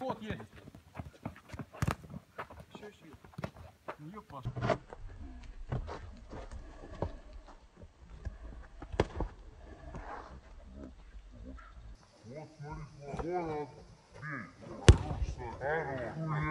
Вот едет. Еще. Ну, ёпа. Вот смотри, вон он, бей. Хорош,